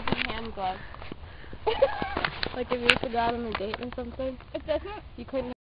and hand gloves. Like if you used to go out on a date or something? It doesn't. You couldn't